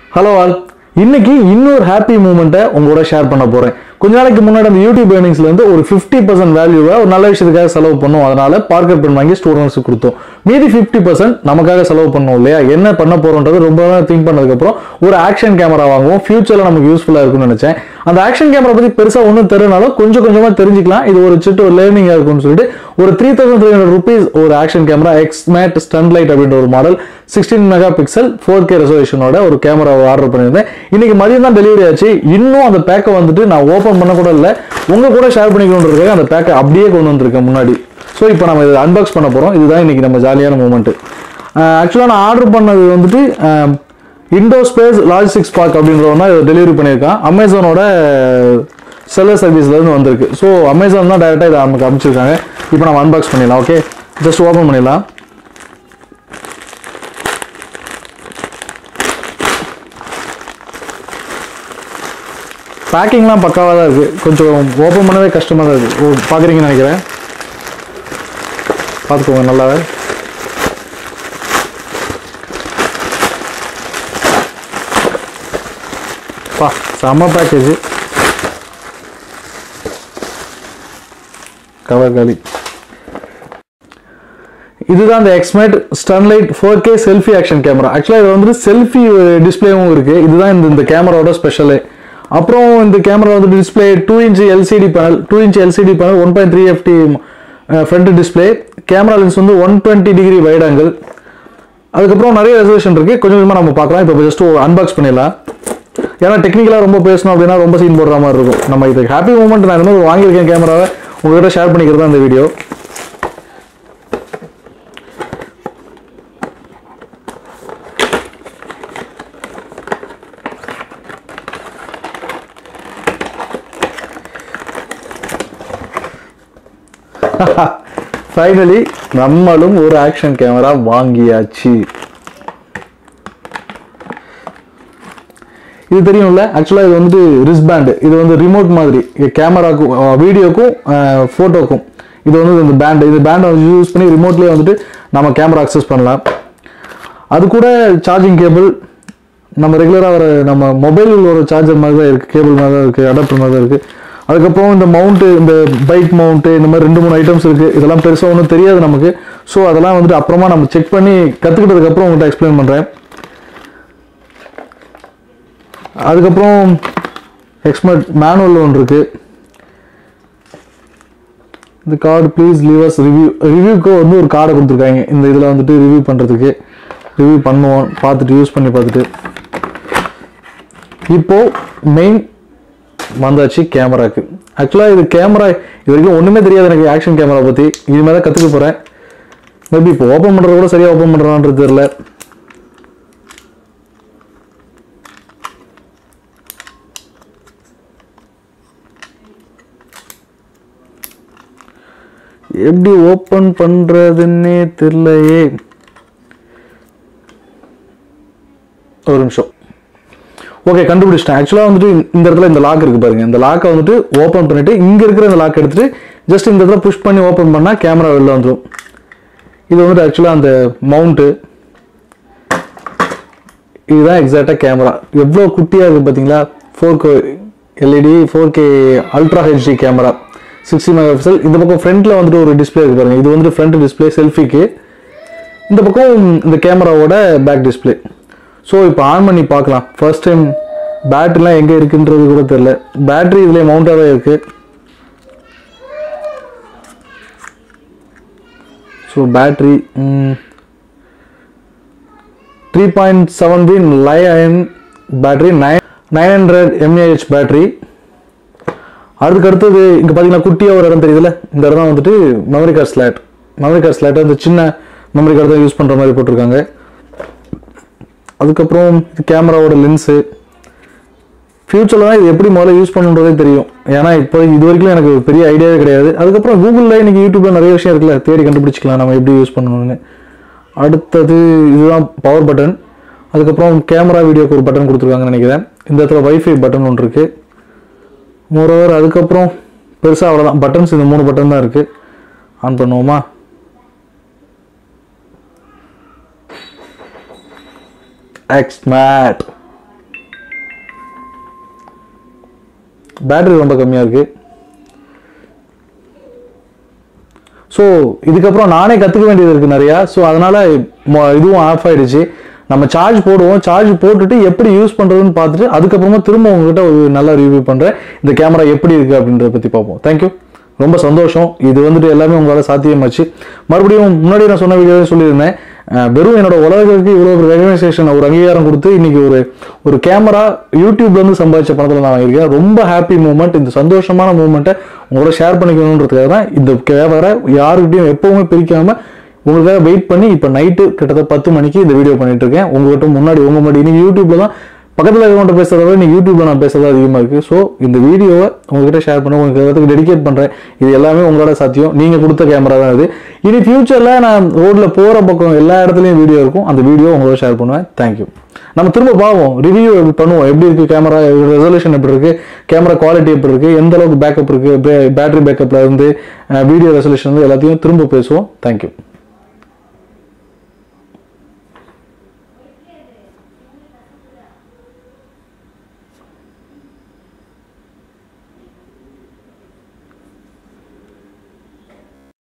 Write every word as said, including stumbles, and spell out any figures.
Hello all. இன்னைக்கு இன்னொரு happy மூமெண்ட்டை உங்களோட ஷேர் பண்ண போறேன். கொஞ்ச நாளைக்கு முன்னாடி அந்த YouTube earningsல இருந்து ஒரு fifty percent வேல்யூவை ஒரு நல்ல விஷயத்துக்காக செலவு பண்ணோம். அதனால பார்க்கர் பென் வாங்கி ஸ்டூடண்ட்ஸ்க்கு கொடுத்தோம். மீதி fifty percent நமக்காக செலவு பண்ணோம் இல்லையா? என்ன பண்ண போறோம்ன்றது ரொம்ப நேரம் திங்க் பண்ணதுக்கு அப்புறம் ஒரு ஆக்ஷன் கேமரா வாங்குவோம். ஃபியூச்சர்ல நமக்கு யூஸ்ஃபுல்லா இருக்கும்னு நினைச்சேன். அந்த ஆக்ஷன் கேமரா பத்தி பெருசா ஒன்றும் தெரியனாலும் கொஞ்சம் கொஞ்சமா தெரிஞ்சுக்கலாம். இது ஒரு சிட்டு ஒரு லேர்னிங்கா இருக்கும்னு சொல்லிட்டு ஒரு three thousand three hundred rupees ஒரு ஆக்ஷன் கேமரா எக்ஸ்மேட் ஸ்டன்லைட் அப்படின்ற ஒரு model sixteen mega pixel four K ரெசல்யூஷனோட ஒரு கேமரா ஆர்டர் பண்ணியிருந்தேன். இன்னைக்கு மதியம் தான் டெலிவரி ஆச்சு. இன்னும் அந்த பேக்கை வந்துட்டு நான் ஓப்பன் பண்ண கூட இல்லை, உங்க கூட ஷேர் பண்ணிக்கணுன்றதுக்காக அந்த பேக்கை அப்படியே கொண்டு வந்திருக்கேன் முன்னாடி. ஸோ இப்போ நம்ம இதை அன்பாக்ஸ் பண்ண போகிறோம். இதுதான் இன்னைக்கு நம்ம ஜாலியான மூமெண்ட். ஆக்சுவலாக நான் ஆர்டர் பண்ணது வந்துட்டு இண்டோஸ்பேஸ் லாஜிஸ்டிக்ஸ் பார்க் அப்படின்றவங்க தான் இதை டெலிவரி பண்ணியிருக்கான். அமேசானோட செல்லர் சர்வீஸ்லேருந்து வந்திருக்கு. ஸோ அமேசான் தான் டைரெக்டாக இதை நமக்கு அனுப்பிச்சிருக்காங்க. இப்போ நம்ம அன்பாக்ஸ் பண்ணிடலாம். ஓகே, ஜஸ்ட் ஓப்பன் பண்ணிடலாம். பேக்கிங்லாம் பக்காவாக தான் இருக்குது. கொஞ்சம் ஓப்பன் பண்ணவே கஷ்டமாக தான் இருக்குது. பார்க்குறீங்கன்னு நினைக்கிறேன். பார்த்துக்கோங்க நல்லாவே. பா செம்ம பேக்கேஜ். கவர் காலி. இதுதான் இந்த Xmate Stunlite four K selfie action camera. ஆக்சுவலாக இது வந்துட்டு செல்ஃபி டிஸ்பிளேவும் இருக்குது. இதுதான் இந்த இந்த கேமராவோட ஸ்பெஷலு. அப்புறம் இந்த கேமரா வந்து display two inch LCD panel two inch LCD panel one point three FT front display. Camera lens வந்து one twenty degree wide angle. அதுக்கப்புறம் நிறைய ரெசல்யூஷன் இருக்குது. கொஞ்சம் கொஞ்சமாக நம்ம பார்க்கலாம். இப்போ ஜஸ்ட் அன்பாக்ஸ் பண்ணிடலாம். ஏன்னா டெக்னிக்கலாக ரொம்ப பேசணும் அப்படின்னா ரொம்ப சீன் போடுற மாதிரி இருக்கும். நம்ம இது ஹாப்பி மூமெண்ட் நான் இந்த மாதிரி வாங்கியிருக்கேன் கேமராவை உங்கள்கிட்ட ஷேர் பண்ணிக்கிறது தான் இந்த வீடியோ. ஃபைனலி நம்மளும் ஒரு ஆக்ஷன் கேமரா வாங்கியாச்சு. இது தெரியும்ல, ஆக்சுவலாக இது வந்து ரிஸ்பேண்ட். இது வந்து ரிமோட் மாதிரி கேமராக்கும் வீடியோக்கும் ஃபோட்டோக்கும். இது வந்து இந்த பேண்ட் இது பேண்டை யூஸ் பண்ணி ரிமோட்லேயே வந்துட்டு நம்ம கேமரா அக்சஸ் பண்ணலாம். அது கூட சார்ஜிங் கேபிள் நம்ம ரெகுலராக வர நம்ம மொபைலில் ஒரு சார்ஜர் மாதிரி தான் இருக்குது, கேபிள் மாதிரி தான் இருக்குது, அடாப்டர் மாதிரி தான் இருக்குது. அதுக்கப்புறம் இந்த மவுண்ட்டு இந்த பைக் மவுண்ட்டு இந்த மாதிரி ரெண்டு மூணு ஐட்டம்ஸ் இருக்குது. இதெல்லாம் பெருசாக ஒன்றும் தெரியாது நமக்கு. ஸோ அதெல்லாம் வந்துட்டு அப்புறமா நம்ம செக் பண்ணி கற்றுக்கிட்டதுக்கப்புறம் உங்கள்கிட்ட எக்ஸ்பிளைன் பண்ணுறேன். அதுக்கப்புறம் எக்ஸ்மேட் மேனுவல் ஒன்று இருக்குது. இந்த card please leave us review ரிவ்யூக்கு வந்து ஒரு கார்டை கொடுத்துருக்காங்க. இந்த இதில் வந்துட்டு ரிவ்யூ பண்ணுறதுக்கு ரிவ்யூ பண்ணுவோம் பார்த்துட்டு யூஸ் பண்ணி பார்த்துட்டு. இப்போது மெயின் வந்தாச்சு கேமராக்கு. ஆக்சுவலாக இது கேமரா இது வரைக்கும் ஒன்றுமே தெரியாது எனக்கு ஆக்ஷன் கேமரா பற்றி. இனிமேல் தான் கற்றுக்க போகிறேன். மேபி இப்போ ஓப்பன் பண்ணுறது கூட சரியாக ஓப்பன் பண்ணுறான்றது தெரியல. எப்படி ஓப்பன் பண்ணுறதுன்னே தெரியலையே. ஒரு நிமிஷம். ஓகே, கண்டுபிடிச்சிட்டேன். ஆக்சுவலாக வந்துட்டு இந்த இடத்துல இந்த லாக் இருக்குது பாருங்கள். இந்த லாக்கை வந்துட்டு ஓப்பன் பண்ணிவிட்டு இங்கே இருக்கிற இந்த லாக் எடுத்துகிட்டு ஜஸ்ட் இந்த இடத்துல புஷ் பண்ணி ஓப்பன் பண்ணால் கேமரா வெளில வந்துடும். இது வந்துட்டு ஆக்சுவலாக அந்த மவுண்ட்டு. இதுதான் எக்ஸாக்டாக கேமரா. எவ்வளோ குட்டியாக இருக்குது பார்த்தீங்களா? Four K LED four K ultra HD camera sixty mega pixel. இந்த பக்கம் ஃப்ரண்ட்டில் வந்துட்டு ஒரு டிஸ்பிளே இருக்குது பாருங்கள். இது வந்துட்டு ஃப்ரண்ட் டிஸ்பிளே செல்ஃபிக்கு. இந்த பக்கம் இந்த கேமராவோட பேக் டிஸ்பிளே. ஸோ இப்போ ஆன் பண்ணி பார்க்கலாம். ஃபர்ஸ்ட் டைம் பேட்டரிலாம் எங்கே இருக்குன்றது கூட தெரியல. பேட்டரி இதில் மவுண்டாகவே இருக்குது. So battery three point seven B lion battery nine nine hundred MAH battery. அதுக்கு அடுத்தது இங்கே பார்த்தீங்கன்னா குட்டியாக ஒரு இடம் தெரியுதுல்ல, இந்த இடம் தான் வந்துட்டு memory card slot. Memory card ஸ்லாட்டை அந்த சின்ன மெமரி கார்டு தான் யூஸ் பண்ணுற மாதிரி போட்டிருக்காங்க. அதுக்கப்புறம் இது கேமராவோட லென்ஸு. ஃபியூச்சரில் தான் இது எப்படி முதல்ல யூஸ் பண்ணுன்றதே தெரியும். ஏன்னா இப்போ இது வரைக்கும் எனக்கு பெரிய ஐடியாவே கிடையாது. அதுக்கப்புறம் கூகுளில் இன்றைக்கி யூடியூப்பில் நிறைய விஷயம் இருக்குல்ல, தேடி கண்டுபிடிச்சிக்கலாம் நம்ம எப்படி யூஸ் பண்ணணும்னு. அடுத்தது இதுதான் பவர் பட்டன். அதுக்கப்புறம் கேமரா வீடியோக்கு ஒரு பட்டன் கொடுத்துருக்காங்கன்னு நினைக்கிறேன். இந்த இடத்துல வைஃபை பட்டன் ஒன்று இருக்குது. மோரோவர் அதுக்கப்புறம் பெருசாக அவ்வளோதான். பட்டன்ஸ் இந்த மூணு பட்டன் தான் இருக்குது. ஆன் பண்ணுவோமா? Xmat பேட்டரி ரொம்ப கம்மியாக இருக்குது. ஸோ இதுக்கப்புறம் நானே கற்றுக்க வேண்டியது இருக்குது நிறையா. ஸோ அதனால் இதுவும் ஆஃப் ஆகிடுச்சு. நம்ம சார்ஜ் போடுவோம், சார்ஜ் போட்டுட்டு எப்படி யூஸ் பண்ணுறதுன்னு பார்த்துட்டு அதுக்கப்புறமா திரும்ப உங்ககிட்ட ஒரு நல்ல ரிவ்யூ பண்ணுறேன். இந்த கேமரா எப்படி இருக்குது அப்படின்றத பற்றி பார்ப்போம். தேங்க்யூ, ரொம்ப சந்தோஷம். இது வந்துட்டு எல்லாமே உங்களால் சாத்தியமாச்சு. மறுபடியும் முன்னாடி நான் சொன்ன வீடியோவே சொல்லியிருந்தேன், வெறும் என்னோட உலகத்துக்கு இவ்வளோ ஒரு ரெகனைசேஷன், ஒரு அங்கீகாரம் கொடுத்து இன்னைக்கு ஒரு ஒரு கேமரா யூடியூப்லேருந்து சம்பாதிச்ச பணத்தில் நான் வாங்கியிருக்கேன். ரொம்ப ஹாப்பி மூமெண்ட். இந்த சந்தோஷமான மூமெண்ட்டை உங்களோட ஷேர் பண்ணிக்கணுன்றதுக்காக தான் இந்த கேமரா யாருக்கிட்டையும் எப்பவுமே பிரிக்காமல் உங்களுக்காக வெயிட் பண்ணி இப்போ நைட்டு கிட்டத்தட்ட பத்து மணிக்கு இந்த வீடியோ பண்ணிட்டு இருக்கேன். உங்ககிட்ட முன்னாடி உங்க முன்னாடி இன்னைக்கு யூடியூப்ல தான் பக்கத்தில் இருக்கவங்கள்ட்ட பேசுறத விட இன்னைக்கு யூடியூப்ல நான் பேசுறது அதிகமாக இருக்கு. ஸோ இந்த வீடியோவை உங்ககிட்ட ஷேர் பண்ண உங்களுக்கு எல்லாத்துக்கும் டெடிகேட் பண்றேன். இது எல்லாமே உங்களோட சாத்தியம். நீங்க கொடுத்த கேமரா தான் இது. இனி ஃபியூச்சர்ல நான் ரோட்ல போற பக்கம் எல்லா இடத்துலையும் வீடியோ இருக்கும். அந்த வீடியோ உங்களோட ஷேர் பண்ணுவேன். தேங்க்யூ. நம்ம திரும்ப பார்ப்போம், ரிவ்யூ பண்ணுவோம். எப்படி இருக்கு கேமரா, ரெசல்யூஷன் எப்படி இருக்கு, கேமரா குவாலிட்டி எப்படி இருக்கு, எந்த அளவுக்கு பேக்கப் இருக்கு, பேட்டரி பேக்கப்ல இருந்து வீடியோ ரெசல்யூஷன் எல்லாத்தையும் திரும்ப பேசுவோம். தேங்க்யூ.